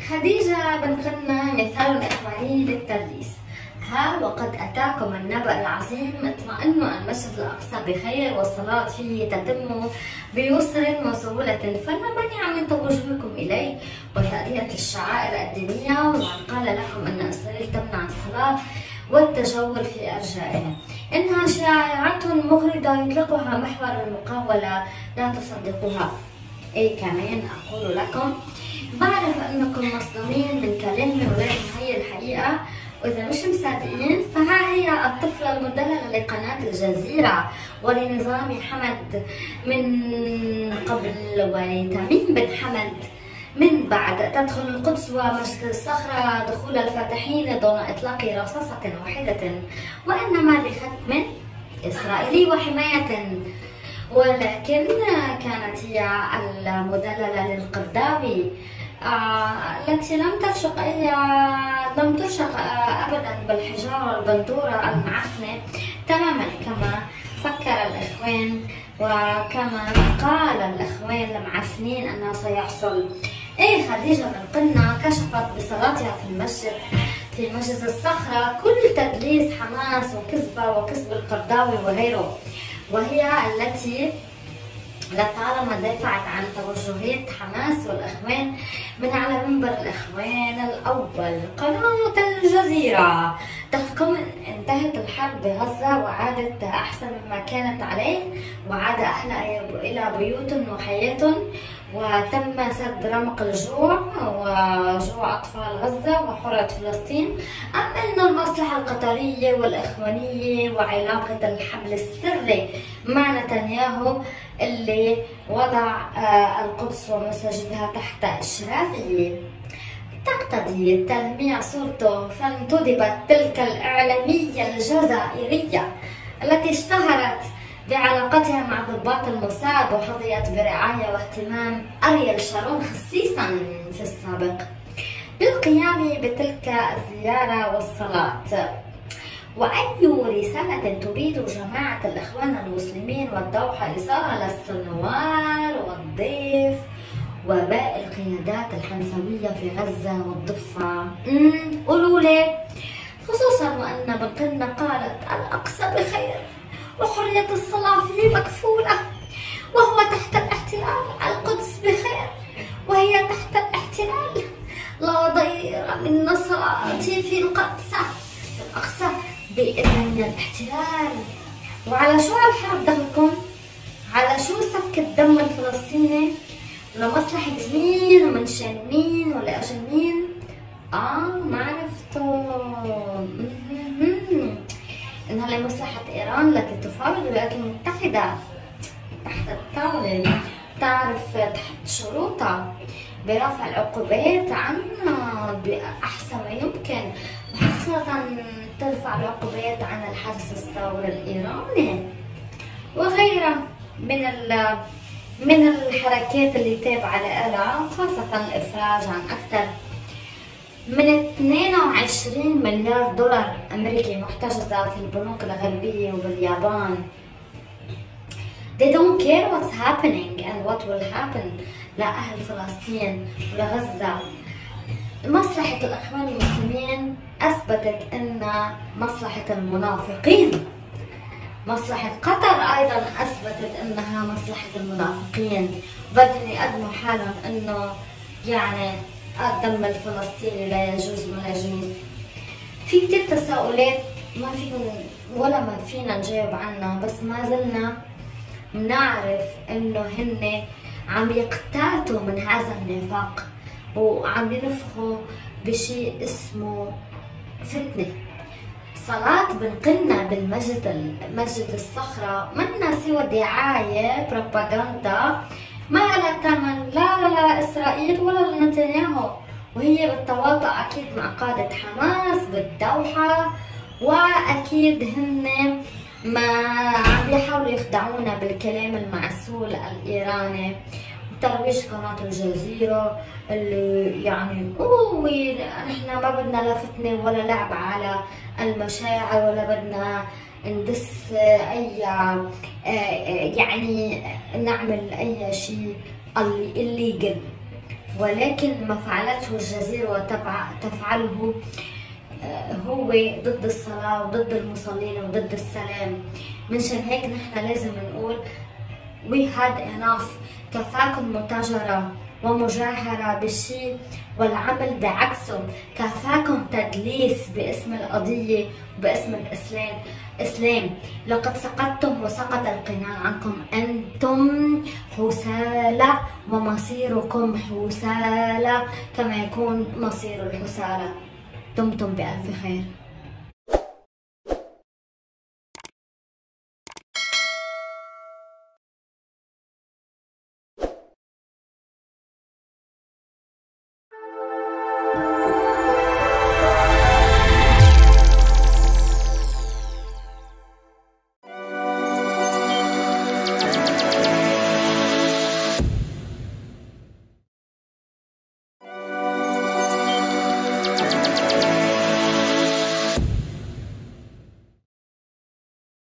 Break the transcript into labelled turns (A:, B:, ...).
A: خديجة بنت غنى مثال إخباري للتدليس. ها وقد أتاكم النبأ العظيم، اطمئنوا أن المسجد الأقصى بخير والصلاة فيه تتم بيسر وسهولة، فلا مانع من توجهكم إليه وتأدية الشعائر الدينية. ومن قال لكم أن إسرائيل تمنع الصلاة والتجول في أرجائها إنها شائعة مغرضة يطلقها محور المقاولة، لا تصدقوها. أي كمان أقول لكم بعرف أنكم مصدومين من كلامي، ولكن هي الحقيقة، وإذا مش مصدقين فها هي الطفلة المدللة لقناة الجزيرة ولنظام حمد من قبل ولتميم بن حمد من بعد. تدخل القدس ومسجد الصخرة دخول الفاتحين دون إطلاق رصاصة واحدة، وإنما لختم إسرائيلي وحماية، ولكن كانت هي المدللة للقرداوي التي لم ترشق أبدا بالحجارة البندورة المعفنة تماما كما فكر الإخوان وكما قال الإخوان المعفنين أنه سيحصل. إيه، خديجة بن قنة كشفت بصلاتها في مسجد الصخرة كل تدليس حماس وكذبة وكذب القرداوي وغيره، وهي التي لطالما دافعت عن توجهات حماس والإخوان من على منبر الإخوان الأول قناة الجزيرة. تحكم انتهت الحرب بغزة وعادت أحسن مما كانت عليه، وعاد أهلها إلى بيوت وحياة، وتم سد رمق الجوع وجوع أطفال غزة وحرة فلسطين. أما أن المصلحة القطرية والإخوانية وعلاقة الحبل السري مع نتنياهو اللي وضع القدس ومساجدها تحت إشرافه تقتضي تلميع صورته، فانتدبت تلك الإعلامية الجزائرية التي اشتهرت بعلاقتها مع ضباط الموساد وحظيت برعاية واهتمام أريل شارون خصيصا في السابق بالقيام بتلك الزيارة والصلاة. وأي رسالة تريد جماعة الإخوان المسلمين والدوحة إيصالها للسنوار والضيف وباقي القيادات الحمسوية في غزة والضفة؟ قولوا لي، خصوصا وأن بن قنة قالت الأقصى بخير وحرية الصلاة فيه مكفولة وهو تحت الاحتلال، القدس بخير وهي تحت الاحتلال، لا ضير من صلاتي في الأقصى بإذن من الاحتلال. وعلى شو الحرب دخلكم؟ على شو سفك الدم الفلسطيني؟ لمصلحة مين ومن شان مين ولا أجل مين؟ ما عرفتوا. إنها لمصلحة إيران التي تفاوض الولايات المتحدة تحت الطاولة، تعرف تحت شروطها برفع العقوبات عنها بأحسن ما يمكن، خاصة ترفع العقوبات عن الحرس الثوري الإيراني وغيرها من الحركات اللي تابعة لها، خاصة الإفراج عن أكثر من 22 مليار دولار أمريكي محتجزة في البنوك الغربية وباليابان. They don't care what's happening and what will happen لأهل فلسطين ولغزة. مصلحة الإخوان المسلمين أثبتت أن مصلحة المنافقين، مصلحة قطر أيضا أثبتت أنها مصلحة المنافقين، بدهم يقدموا حالهم أنه يعني الدم الفلسطيني لا يجوز ولا يجوز. في كتير تساؤلات ما فينا ولا ما فينا نجاوب عنها، بس ما زلنا بنعرف انه هن عم يقتاتوا من هذا النفاق وعم ينفخوا بشيء اسمه فتنة. صلاة بن قنة بالمسجد الصخرة منا سوى دعاية بروباغندا ما لها ثمن لا إسرائيل ولا لنتنياهو، وهي بالتواطؤ أكيد مع قادة حماس بالدوحة، وأكيد هن ما عم يحاولوا يخدعونا بالكلام المعسول الإيراني وترويج قناة الجزيرة اللي يعني نحن ما بدنا لا فتنة ولا لعب على المشاعر ولا بدنا ندس أي يعني نعمل أي شيء الليجل. ولكن ما فعلته الجزيرة وتفعله هو ضد الصلاة وضد المصلين وضد السلام. منشان هيك نحن لازم نقول we had enough. كفاكم متاجرة ومجاهرة بالشيء والعمل بعكسه، كفاكم تدليس باسم القضية وباسم الإسلام. لقد سقطتم وسقط القناع عنكم، أنتم حسالى ومصيركم حسالى كما يكون مصير الحسالى. دمتم بألف خير.